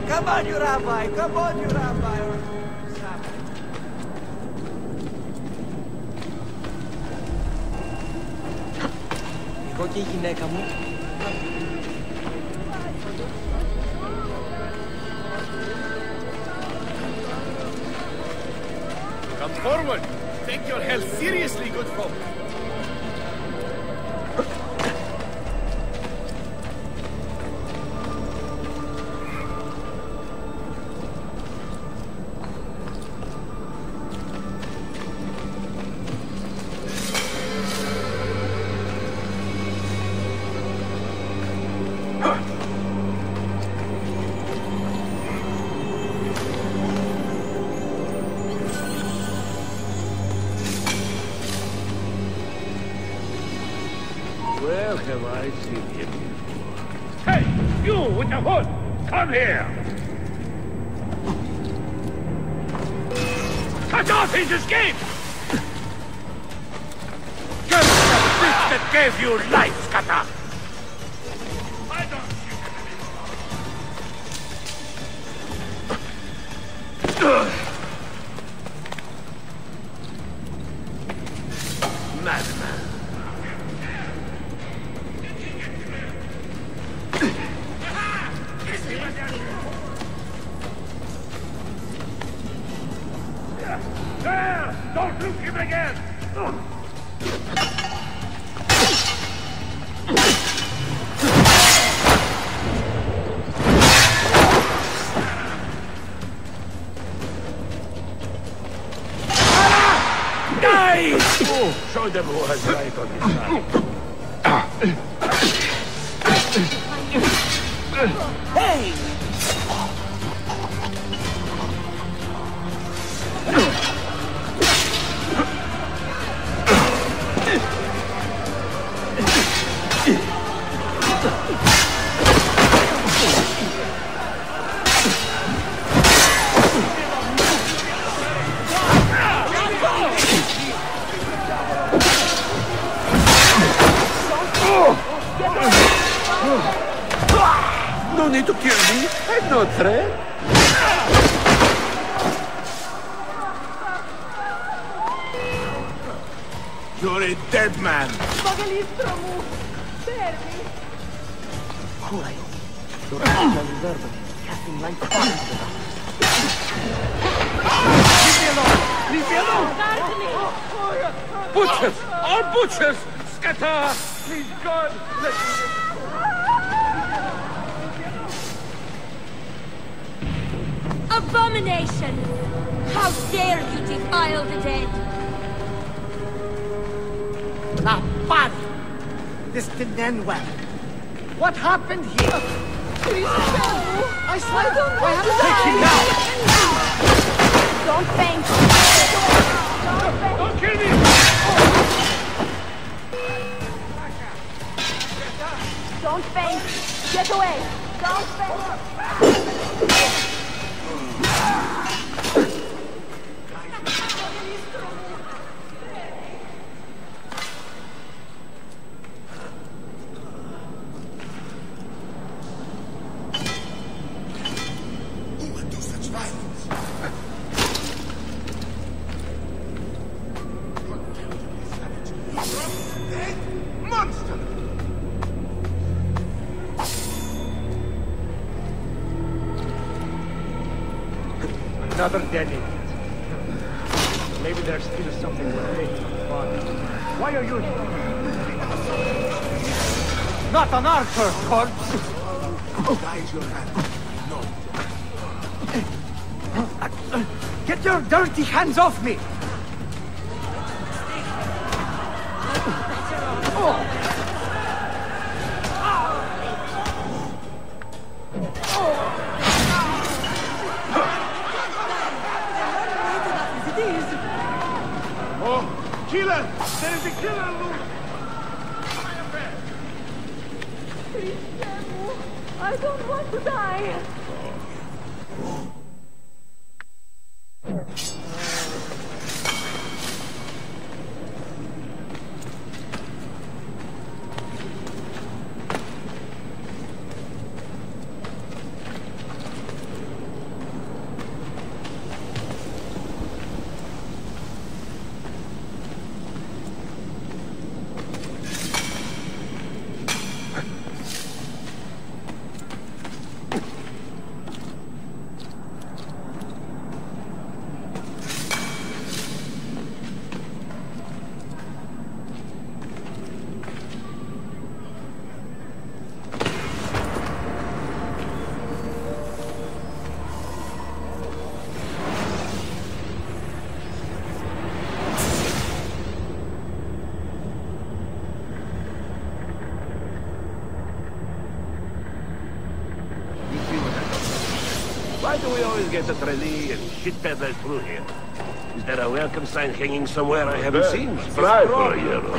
Come on, you rabbi! Come on, you rabbi! Εγώ και η γυναίκα μου. Come forward! Take your health seriously, good folk! Where have I seen him before? Hey, you with the hood! Come here! Cut off his escape! Curse the bitch that gave you life, Kata! I don't Madman. There! Don't look him again! Die! Oh, show them who has right on his side. Hey! No need to kill me. I'm no threat. You're a dead man! Curaio. Dormita all'inverno, casting light fire into the Leave me alone! Leave me alone! Butchers! All butchers! Scatter! Please, God! Let me... Abomination! How dare you defile the dead? La paz! This didn't end well. What happened here? Please tell me. I swear, I have to take him now! Don't faint! Don't kill me! Don't faint! Get away! Don't faint! Monster! Another dead idiot. Maybe there's still something we're taking on the body. Why are you here? Not an archer, corpse! Guide your hand. No. Get your dirty hands off me! Oh, killer! There is a killer loose! Please, Samu. I don't want to die. always get a trainee and shit peddlers through here. Is there a welcome sign hanging somewhere I haven't seen? Try for for a year.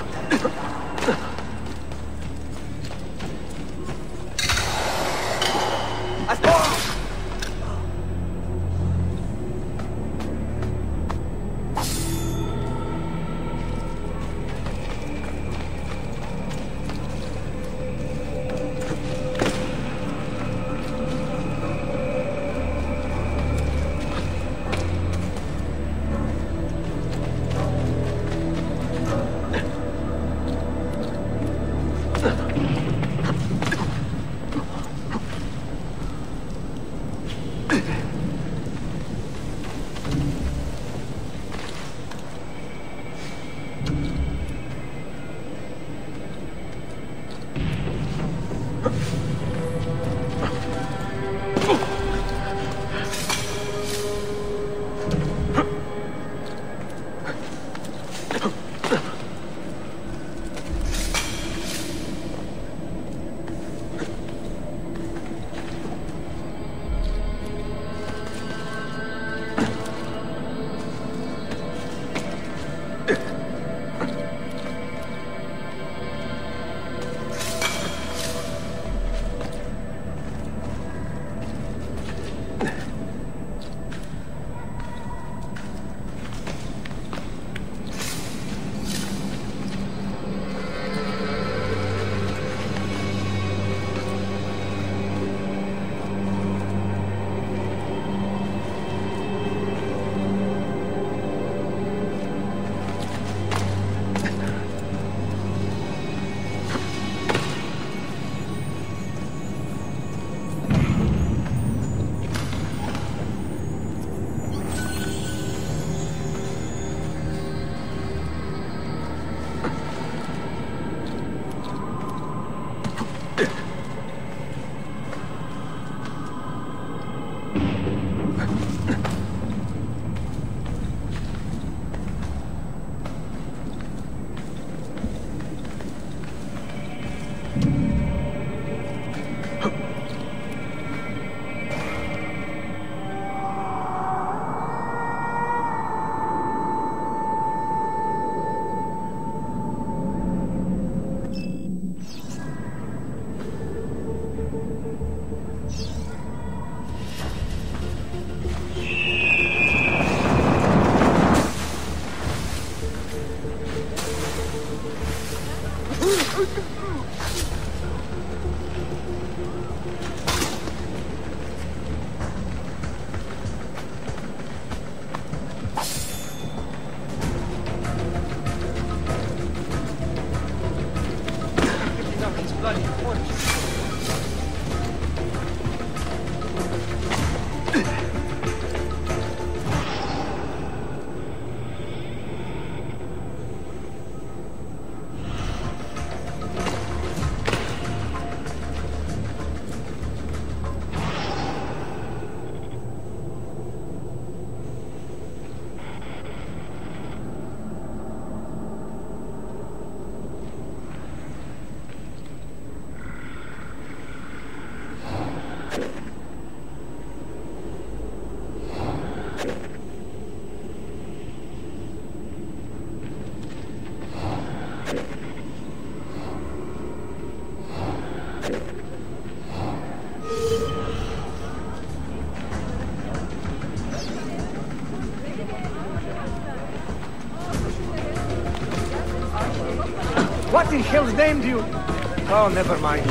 What in hell's name do you... Oh, never mind.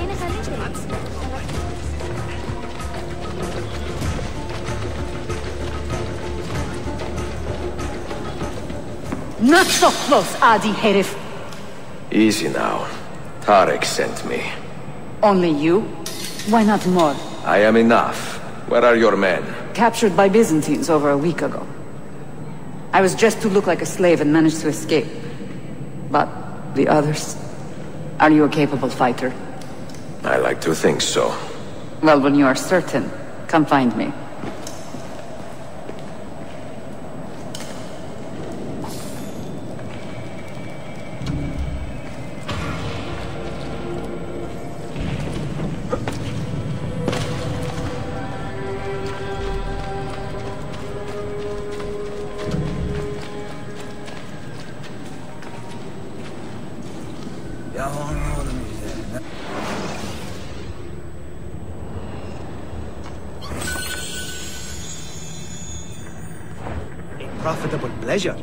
Not so close, Adi Herif. Easy now. Tarek sent me. Only you? Why not more? I am enough. Where are your men? Captured by Byzantines over a week ago. I was just to look like a slave and managed to escape. But the others... Are you a capable fighter? I like to think so. Well, when you are certain, come find me. profitable pleasure.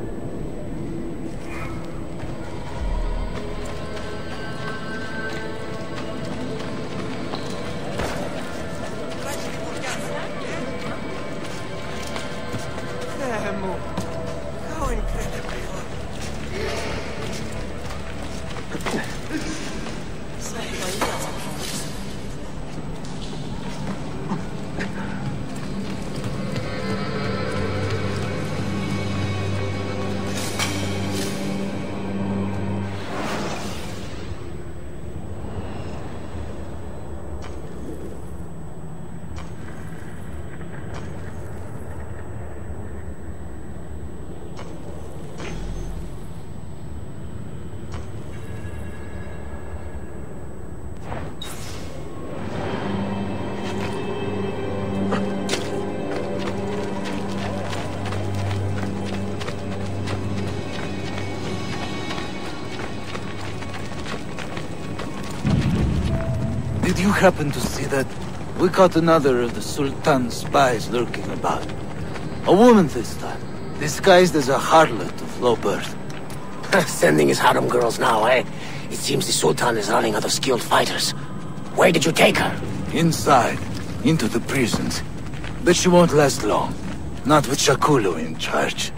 Did you happen to see that? We caught another of the Sultan's spies lurking about. A woman this time, disguised as a harlot of low birth. Sending his harem girls now, eh? It seems the Sultan is running out of skilled fighters. Where did you take her? Inside, into the prisons. But she won't last long. Not with Shakulu in charge.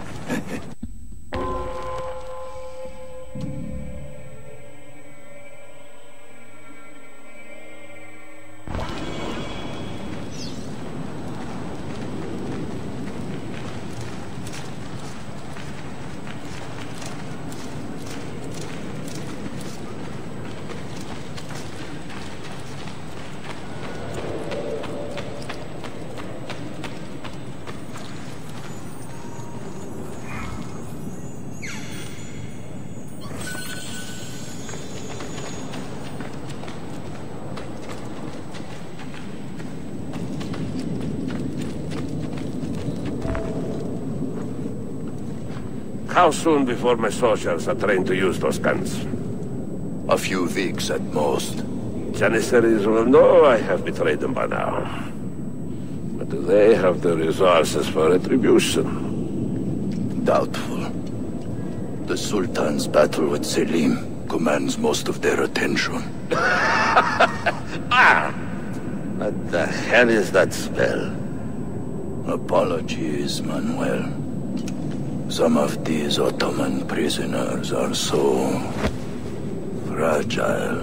How soon before my soldiers are trained to use those guns? A few weeks at most. Janissaries will know I have betrayed them by now. But do they have the resources for retribution? Doubtful. The Sultan's battle with Selim commands most of their attention. What the hell is that spell? Apologies, Manuel. Some of these Ottoman prisoners are so fragile.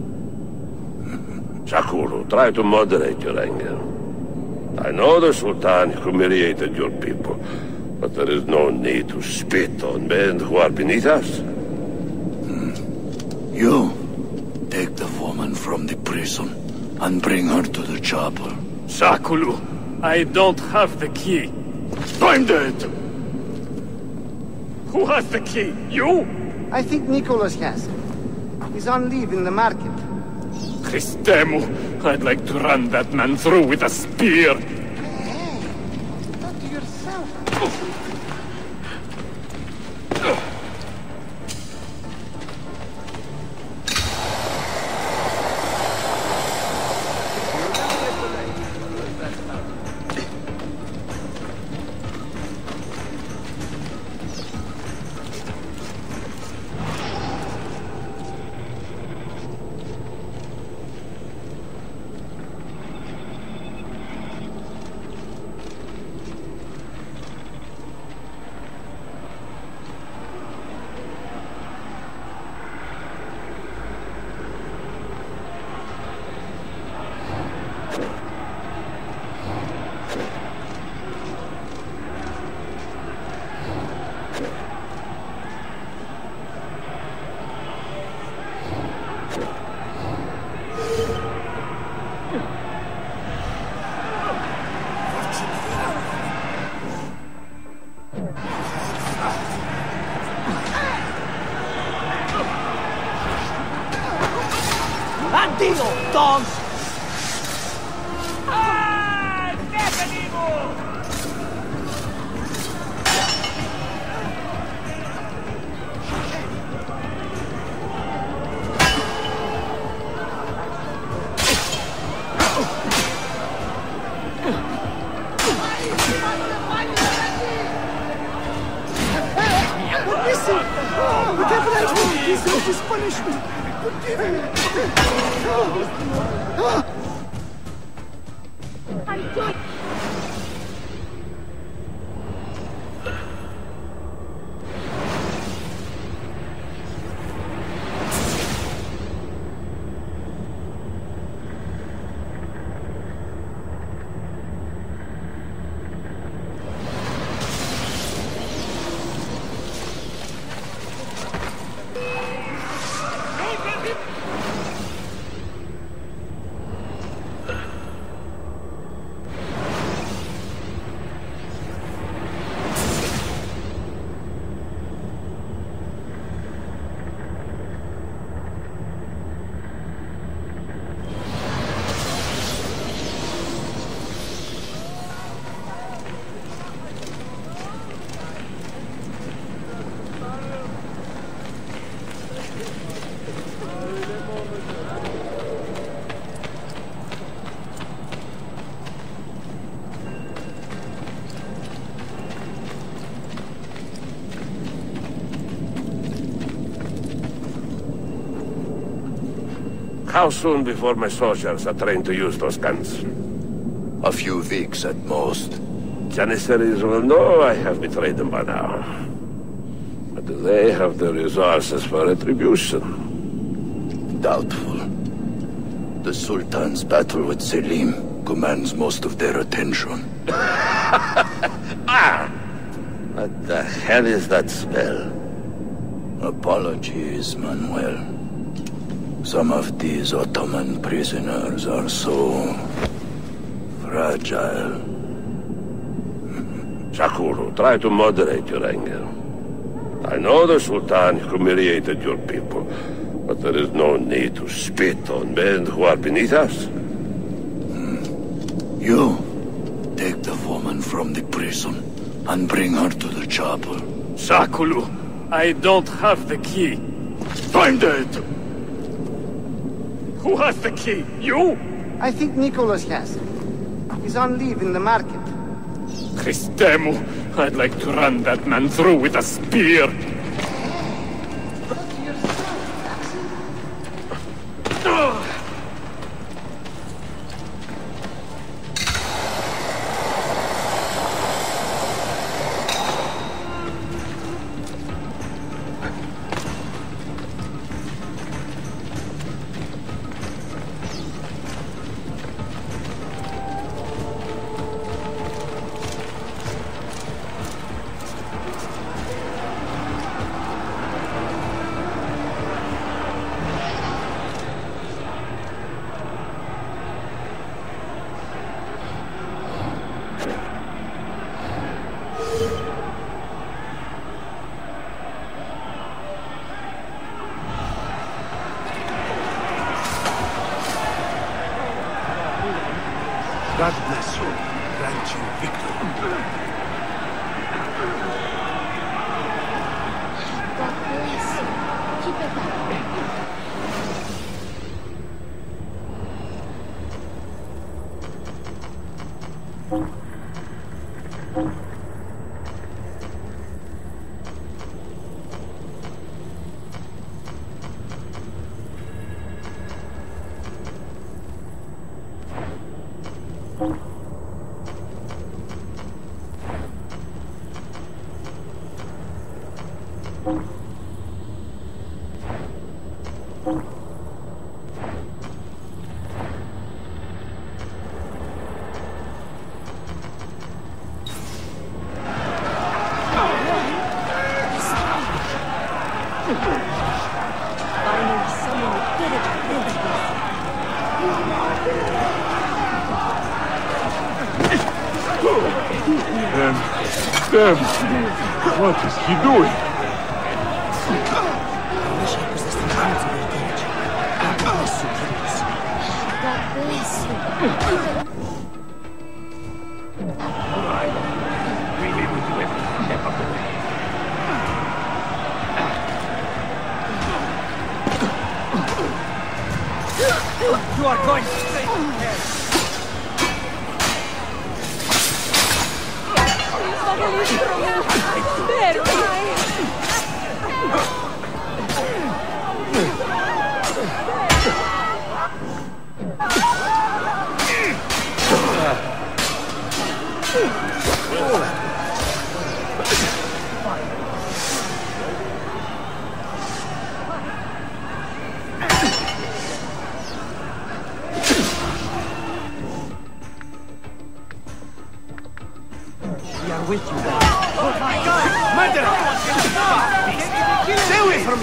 Shakulu, try to moderate your anger. I know the Sultan humiliated your people, but there is no need to spit on men who are beneath us. You take the woman from the prison and bring her to the chapel. Shakulu, I don't have the key. Find it! Who has the key? You? I think Nicholas has. He's on leave in the market. Christemu, I'd like to run that man through with a spear. Hey, talk to yourself. Bandido, dog! sick. Whatever I did deserves this punishment. Forgive me. I'm doing... How soon before my soldiers are trained to use those guns? A few weeks at most. Janissaries will know I have betrayed them by now. But do they have the resources for retribution? Doubtful. The Sultan's battle with Selim commands most of their attention. What the hell is that smell? Apologies, Manuel. Some of these Ottoman prisoners are so... fragile. Shakuru, try to moderate your anger. I know the Sultan humiliated your people, but there is no need to spit on men who are beneath us. You, take the woman from the prison and bring her to the chapel. Shakulu, I don't have the key. Find it! Who has the key? You? I think Nicholas has it. He's on leave in the market. Christemu, I'd like to run that man through with a spear. God bless you. Grant you victory. God bless you. Keep it up. Damn! What is he doing? I wish I possessed the hands of your courage. God bless you, please. God bless you. Alright. We will do every step of the way. You are going straight to hell. There, We are with you, boy. Oh my God! Murderer! Stay away from me!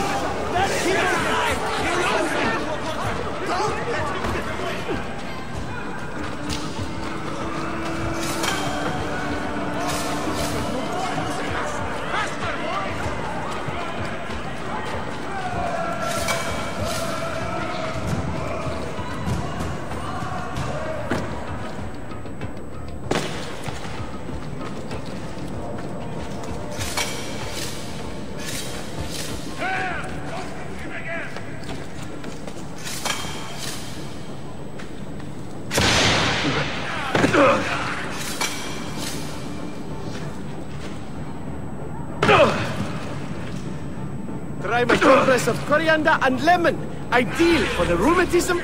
Try my compress of coriander and lemon. Ideal for the rheumatism.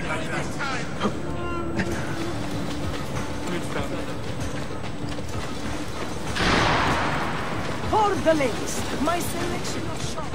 For the ladies, my selection of shots.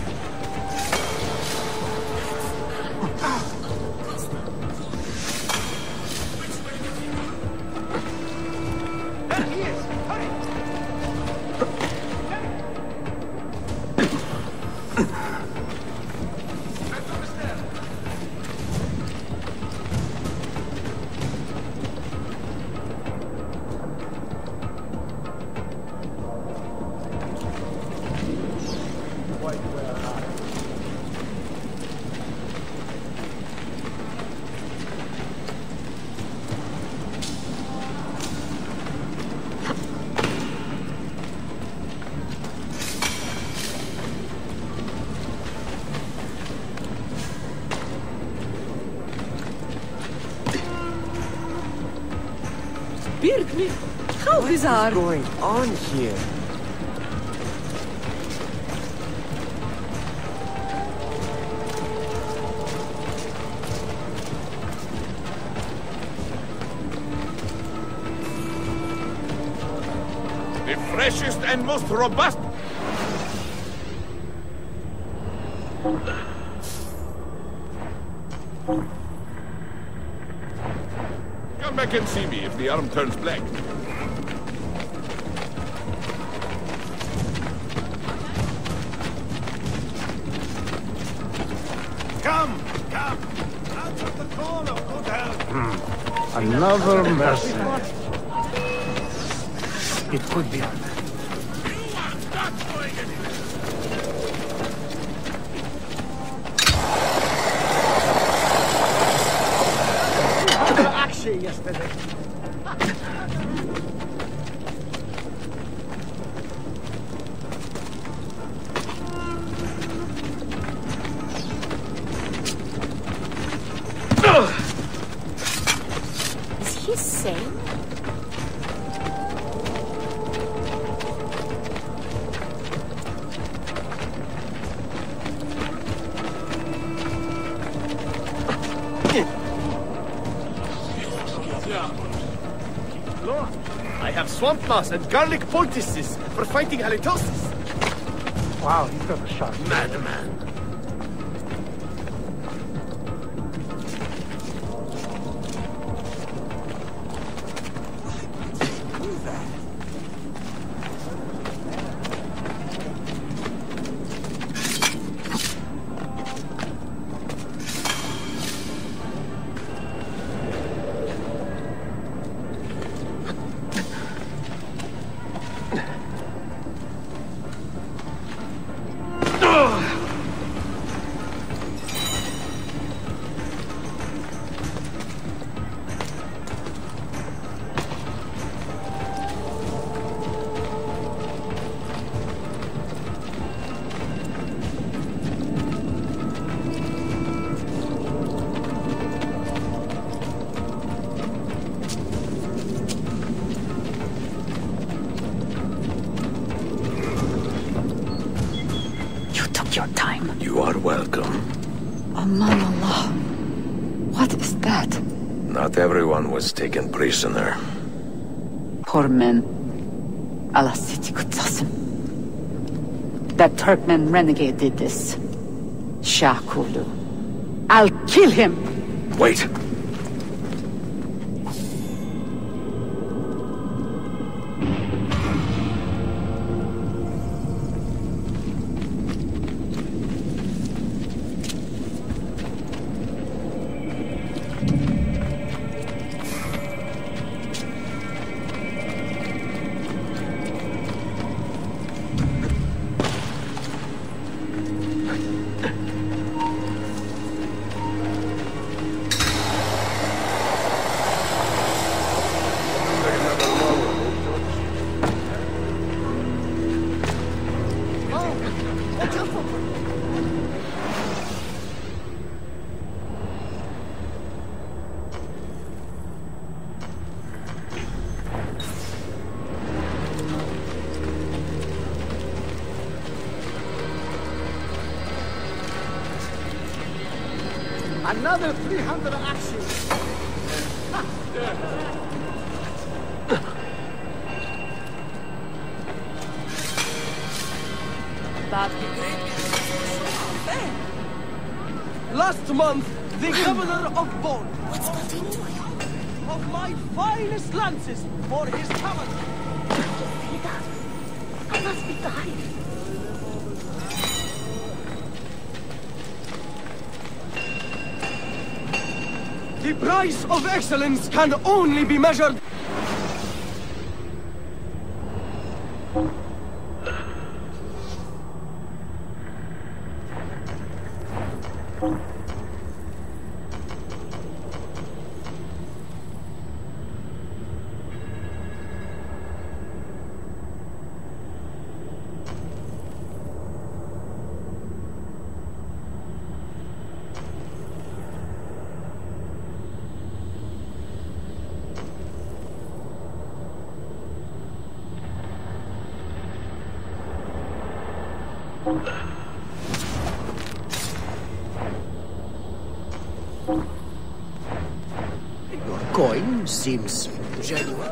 How bizarre! What is going on here? The freshest and most robust. Come back and see me if the arm turns black. Come! Out of the corner, good health! Another mercenary. It could be on. Action yesterday. Is he sane? I have swamp moss and garlic poultices for fighting halitosis. Wow, he's got a shot. Madman. your time. You are welcome. Aman Allah. What is that? Not everyone was taken prisoner. Poor men. Allah Siti Kutsasim. That Turkmen renegade did this. Shah Kulu. I'll kill him! Wait! Another 300 axes. Last month, the governor of Bonn of my finest lances for his cavalry. I must be dying. The price of excellence can only be measured. Your coin seems genuine.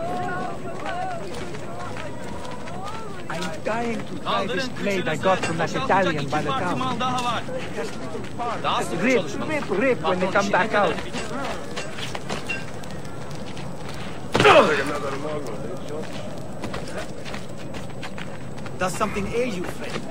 I'm dying to try this blade I got from that Italian by the town. Just rip when they come back out. Does something ail you, friend?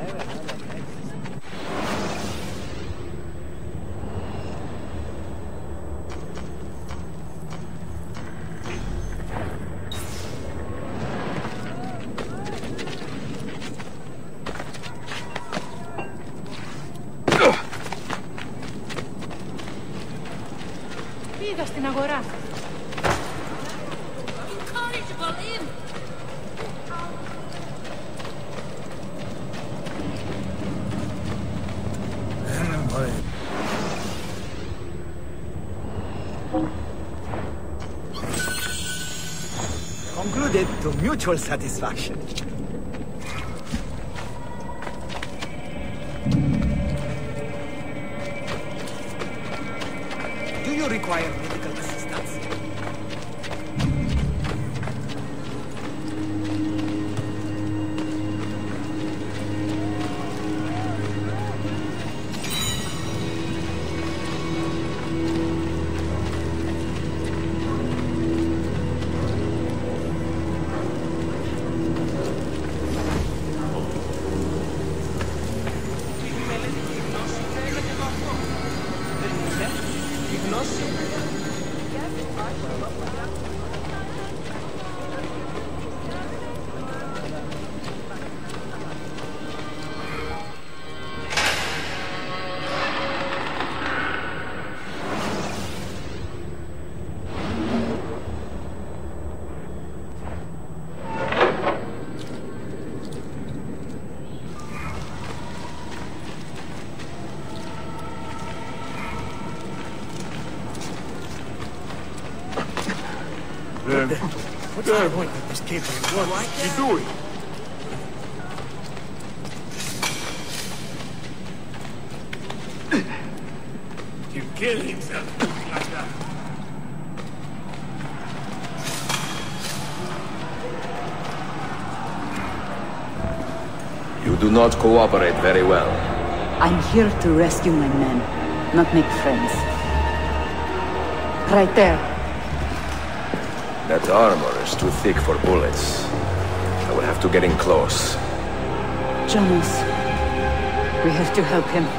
Πήγα στην αγορά. Concluded to mutual satisfaction. Do you require medical assistance? What's the point of this cable? What you doing? kill himself like that. You do not cooperate very well. I'm here to rescue my men, not make friends. Right there. That armor is too thick for bullets. I will have to get in close. Jonas, we have to help him.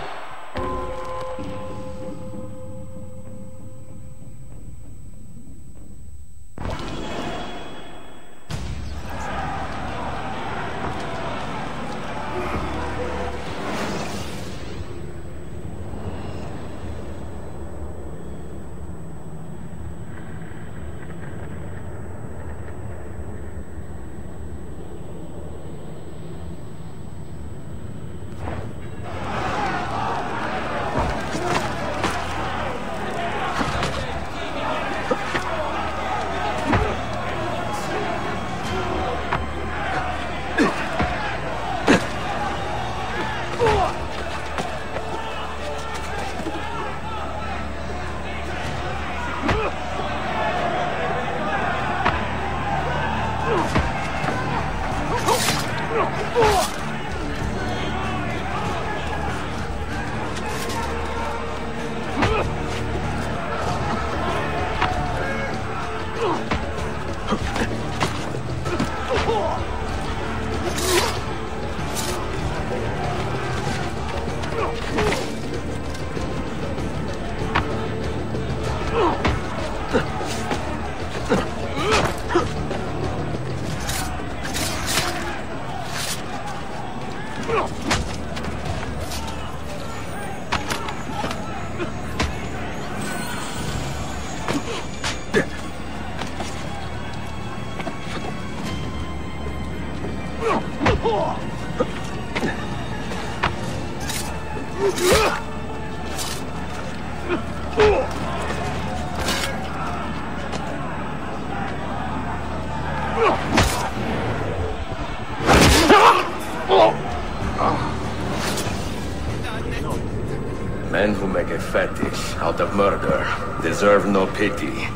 Men who make a fetish out of murder deserve no pity.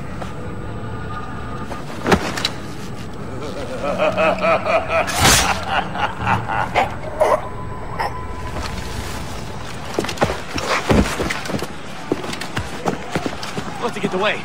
Got to get away.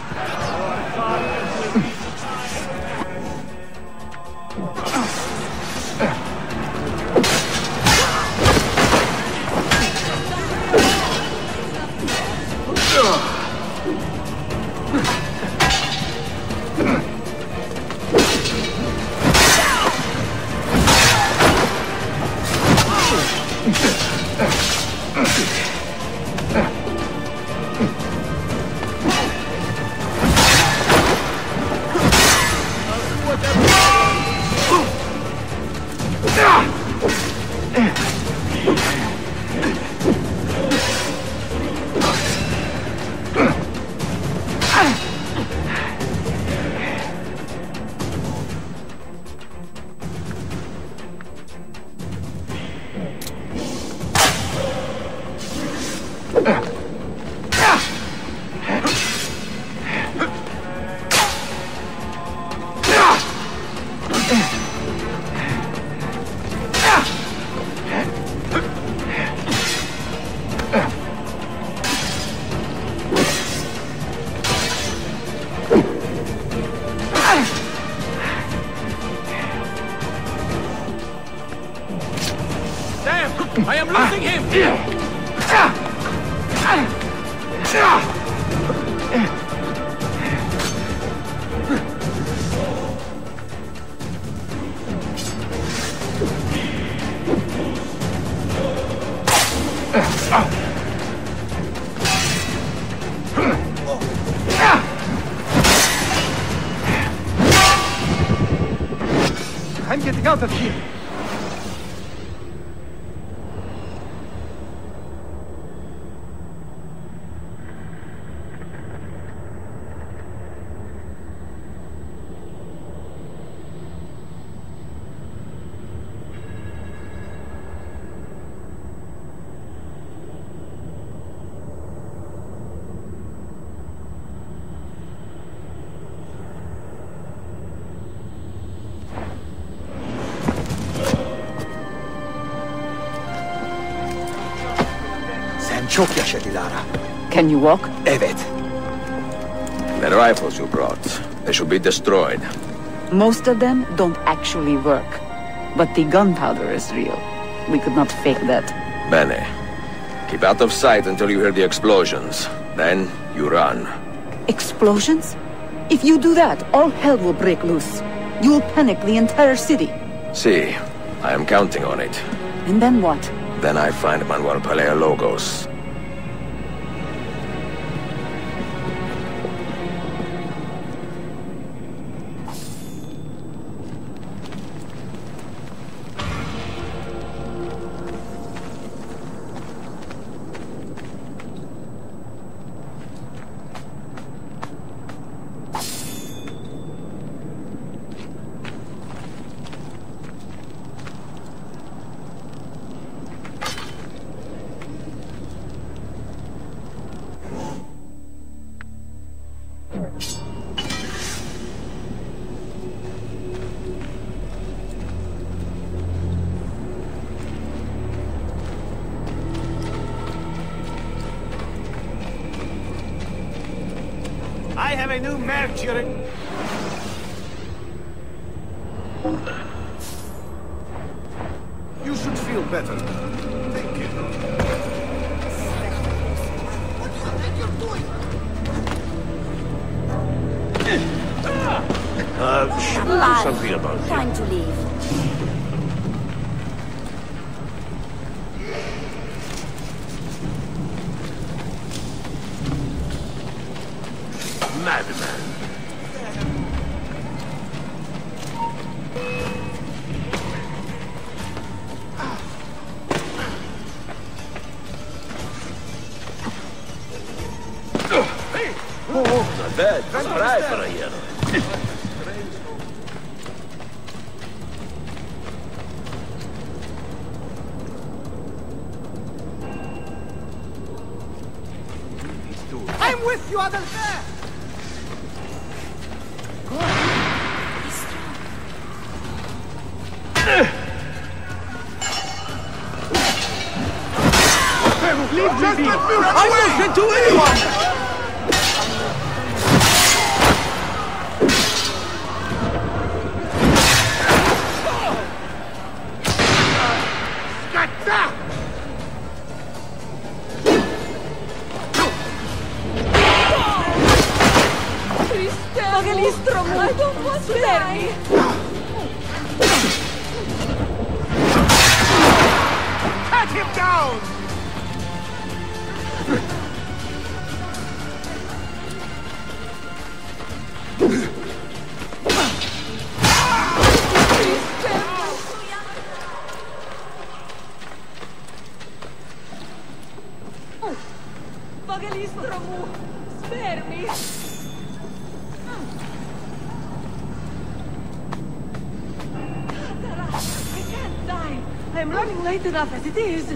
I am losing him! I'm getting out of here. Çok yaşa Dilara. Can you walk? Evet. The rifles you brought, they should be destroyed. Most of them don't actually work. But the gunpowder is real. We could not fake that. Bene. Keep out of sight until you hear the explosions. Then, you run. Explosions? If you do that, all hell will break loose. You will panic the entire city. See, I am counting on it. And then what? Then I find Manuel Paleologos. I have a new Mercury. You should feel better. Thank you. What do you think you're doing? Something about you. Time to leave. Madman. Not bad. Try for a hero. I'm with you, Adolphe! Leave me be! I won't get to anyone! I don't want to die! Cut him down! Bagalistro mu! Spare me! I can't die! I'm running late enough as it is!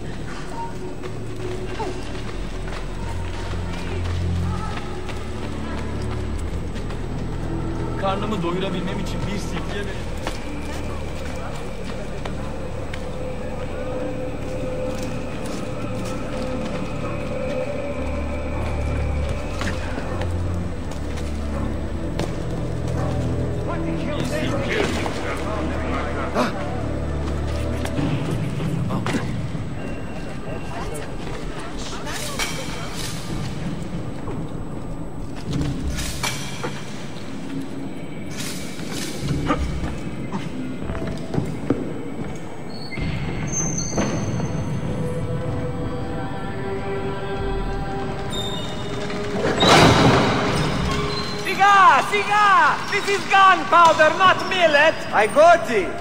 Karnımı doyurabilmem için bir sikliye verin. Siga! This is gunpowder, not millet! I got it!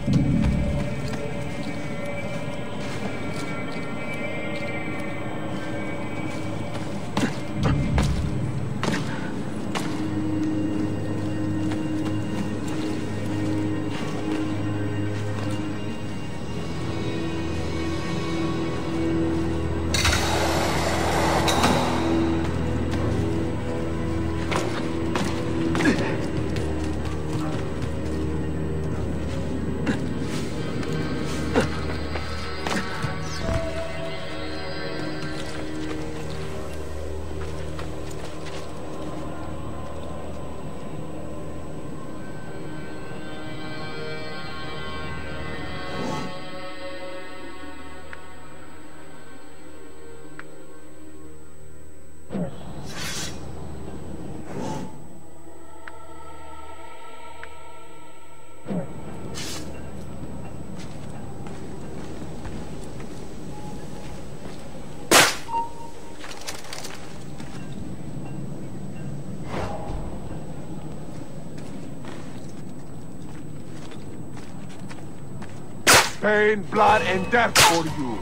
Pain, blood, and death for you.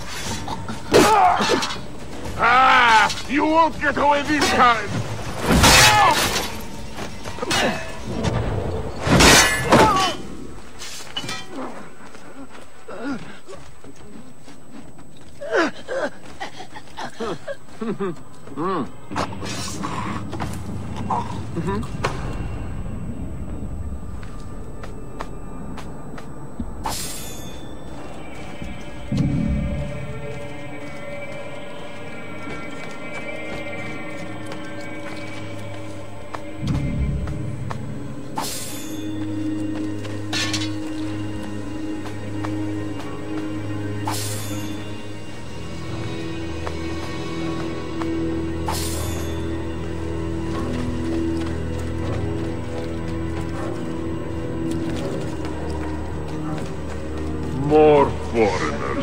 Ah! You won't get away this time! More foreigners.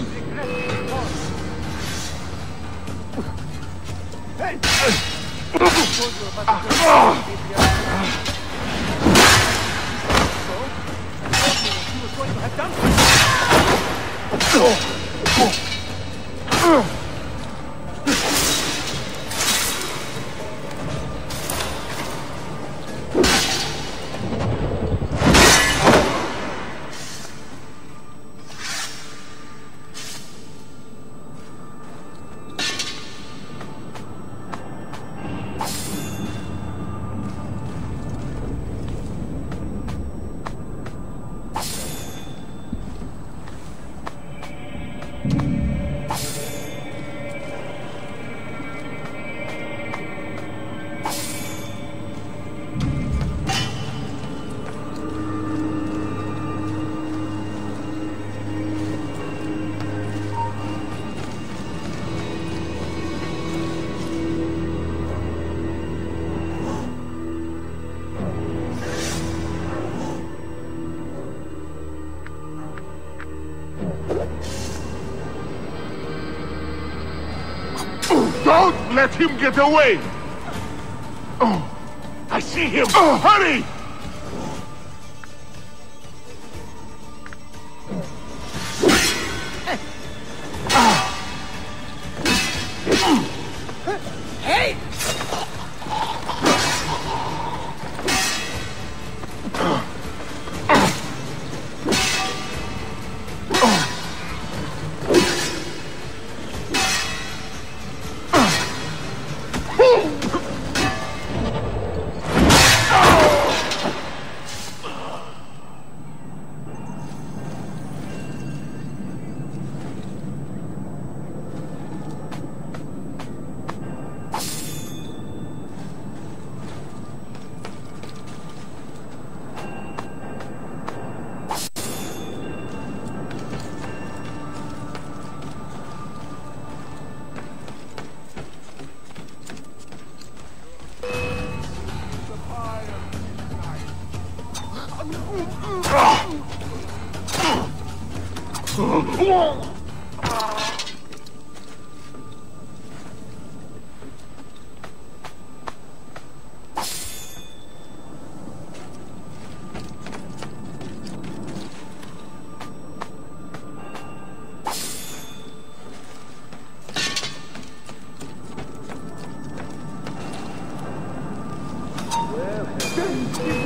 Don't let him get away! Oh, I see him! Oh, hurry! Hey!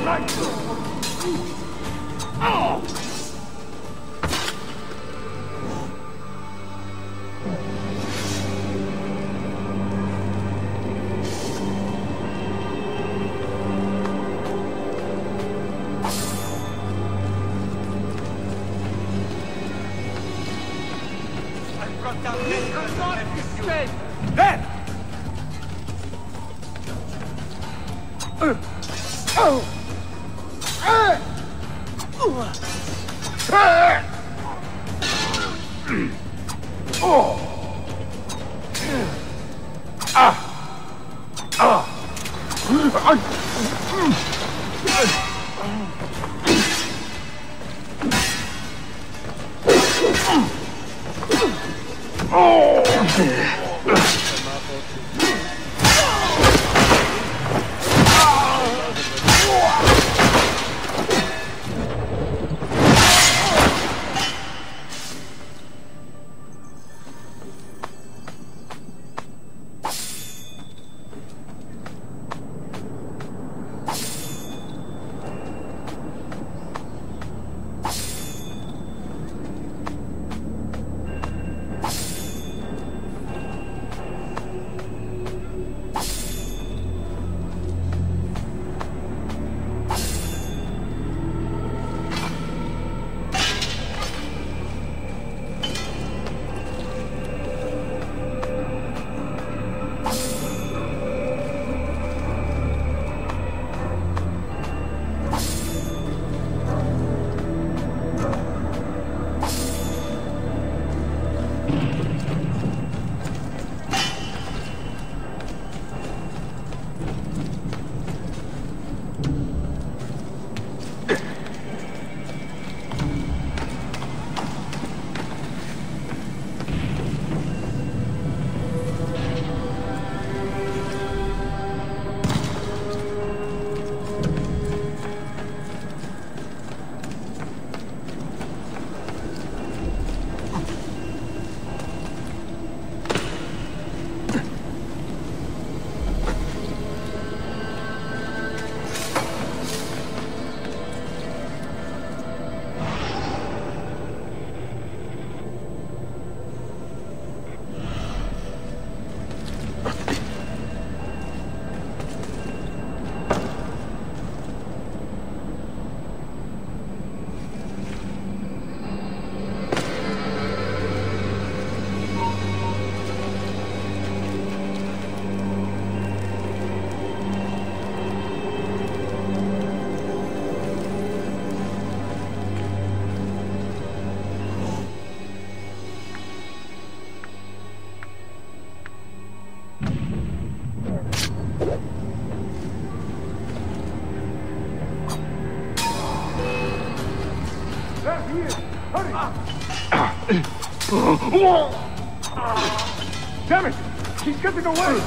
Damn it! He's getting away!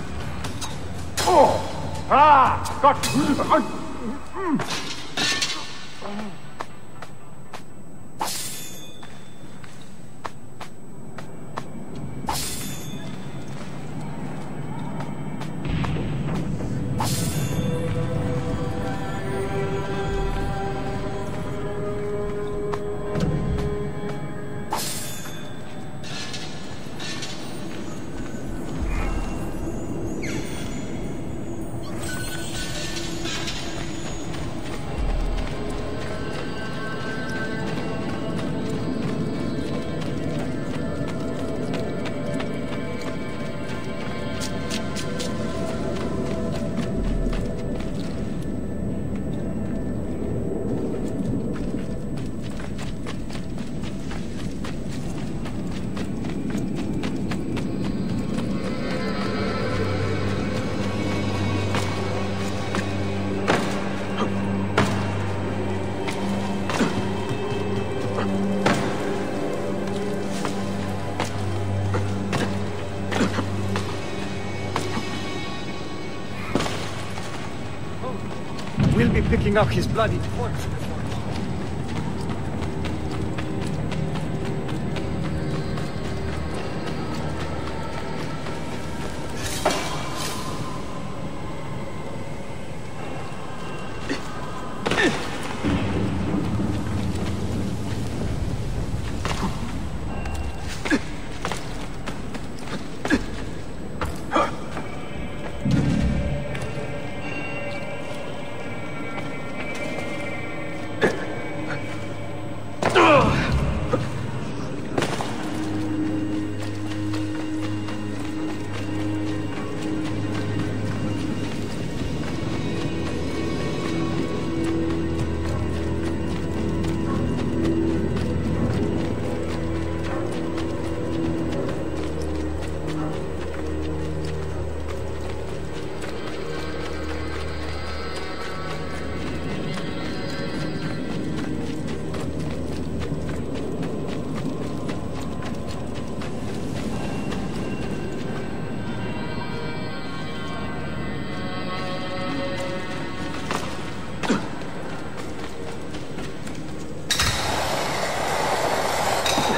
Oh! Ah! Got you! We'll be picking up his bloody corpse.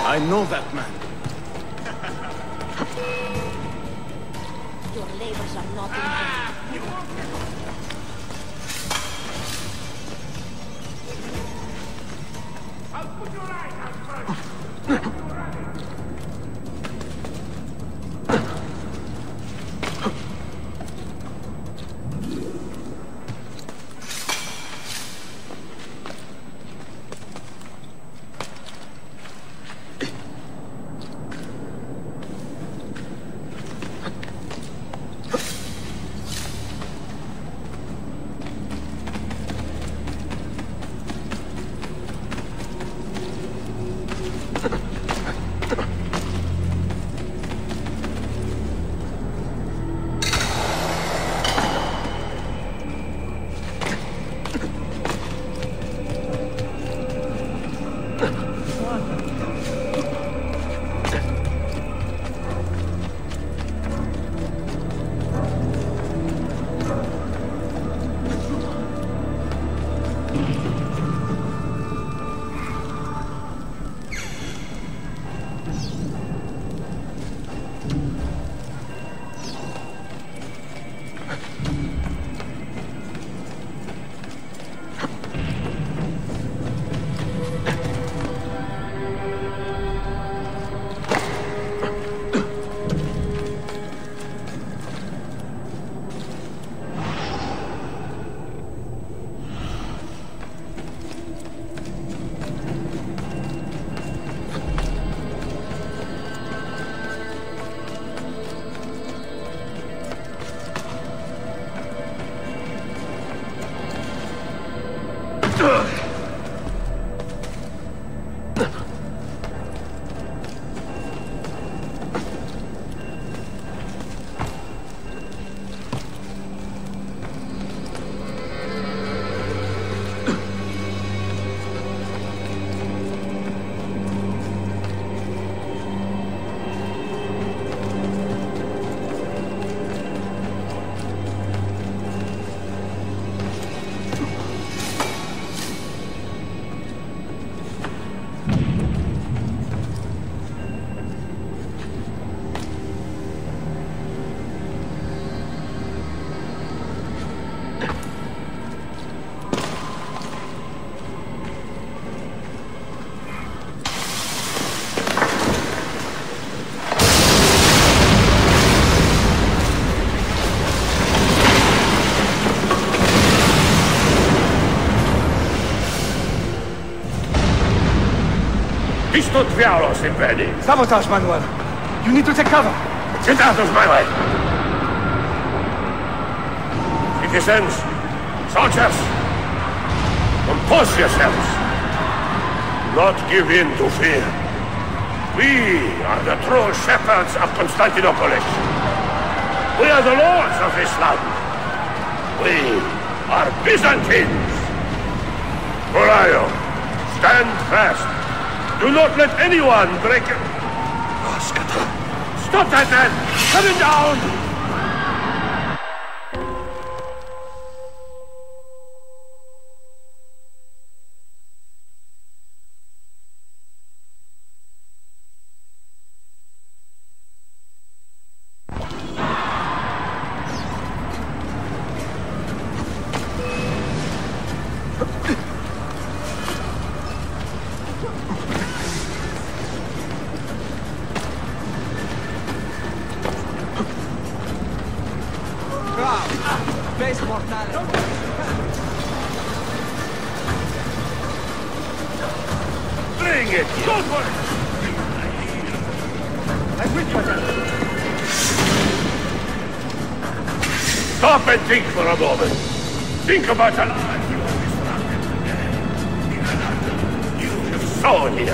I know that man. Your labors are not in vain. Visto diavolo, Impedi! Sabotage, Manuel. You need to take cover. Get out of my way! Citizens, soldiers, compose yourselves. Not give in to fear. We are the true shepherds of Constantinople. We are the lords of this land. We are Byzantines. Murayo, stand fast. Do not let anyone break it. Stop that man! Cut him down! Bring it! Don't worry! I'm with you then. Stop and think for a moment. Think about a life you have disrupted. You have sown here.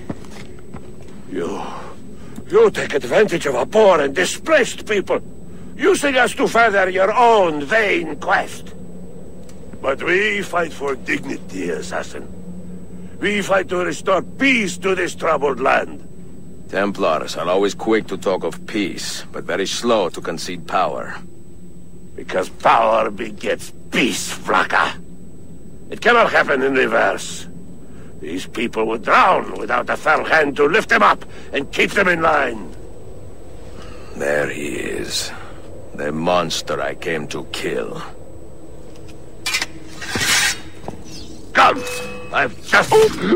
You take advantage of a poor and displaced people. using us to further your own vain quest. But we fight for dignity, Assassin. We fight to restore peace to this troubled land. Templars are always quick to talk of peace, but very slow to concede power. Because power begets peace, Flaka. It cannot happen in reverse. These people would drown without a fell hand to lift them up and keep them in line. There he is. The monster I came to kill. Come! I've just...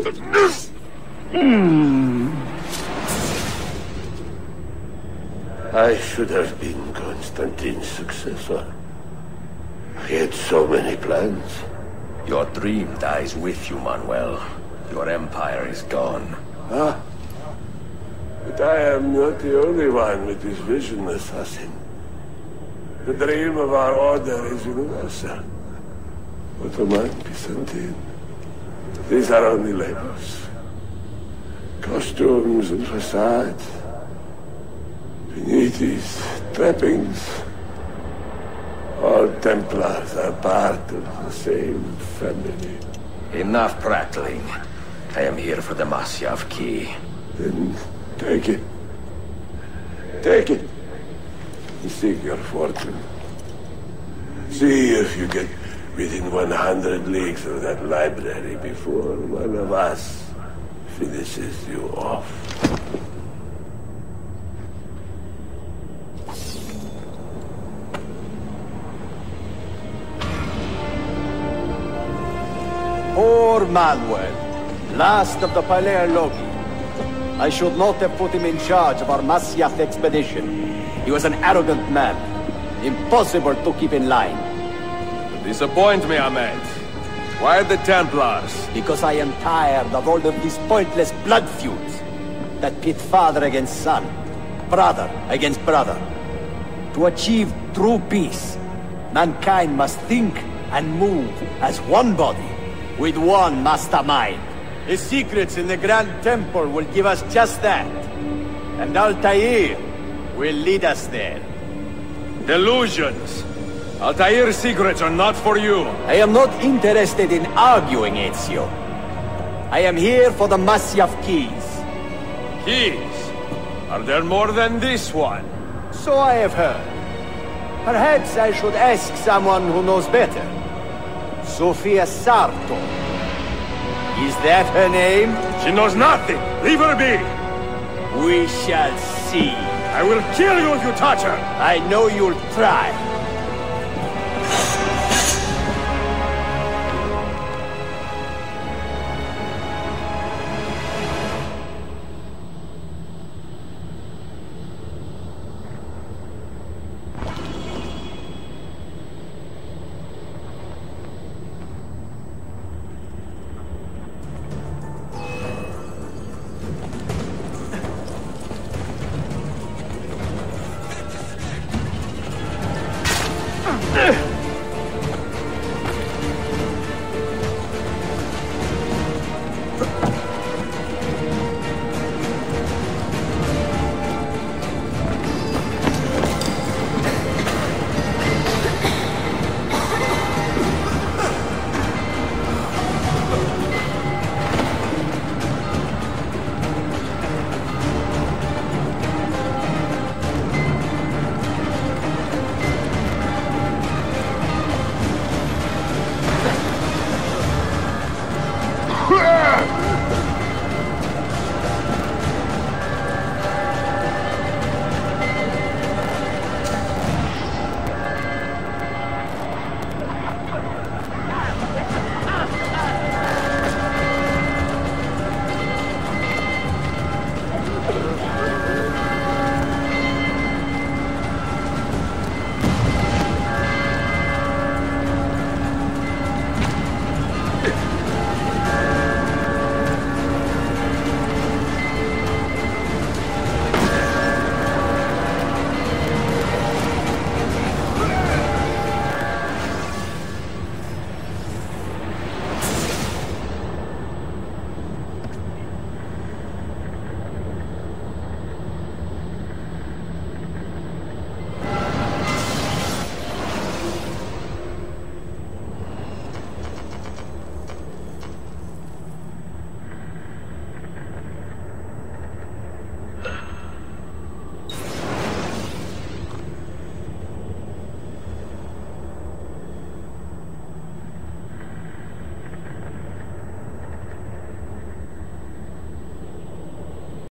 I should have been Constantine's successor. He had so many plans. Your dream dies with you, Manuel. Your empire is gone. Ah. But I am not the only one with this vision, Assassin. The dream of our order is universal. Ottoman, Byzantine. These are only labels. Costumes and facades. Beneath these trappings, all Templars are part of the same family. Enough prattling. I am here for the Masyav key. Then take it. Take it. And seek your fortune. See if you get within 100 leagues of that library before one of us finishes you off. Poor Manuel, last of the Paleologi. I should not have put him in charge of our Masyath expedition. He was an arrogant man. Impossible to keep in line. You disappoint me, Ahmed. Why the Templars? Because I am tired of all of these pointless blood feuds that pit father against son, brother against brother. To achieve true peace, mankind must think and move as one body, with one mastermind. The secrets in the Grand Temple will give us just that. And Altair will lead us there. Delusions. Altair's secrets are not for you. I am not interested in arguing, Ezio. I am here for the Masyav keys. Keys? Are there more than this one? So I have heard. Perhaps I should ask someone who knows better. Sofia Sarto. Is that her name? She knows nothing. Leave her be. We shall see. I will kill you if you touch her. I know you'll try.